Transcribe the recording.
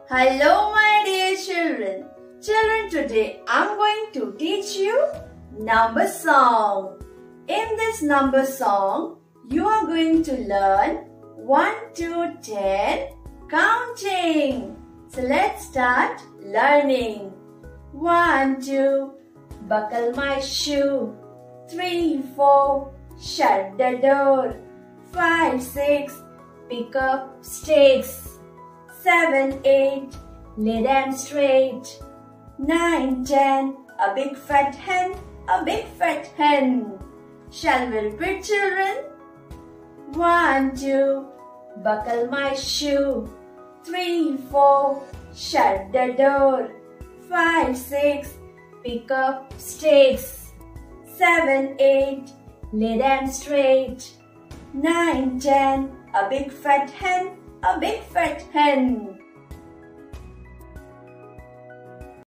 Hello my dear children. Children, today I'm going to teach you number song. In this number song, you are going to learn 1 to 10 counting. So let's start learning. 1, 2, buckle my shoe. 3, 4, shut the door. 5, 6, pick up sticks. 7, 8, lay them straight. 9, 10, a big fat hen, a big fat hen. Shall we repeat, children? 1, 2, buckle my shoe. 3, 4, shut the door. 5, 6, pick up sticks. 7, 8, lay them straight. 9, 10, a big fat hen, a big fat hen.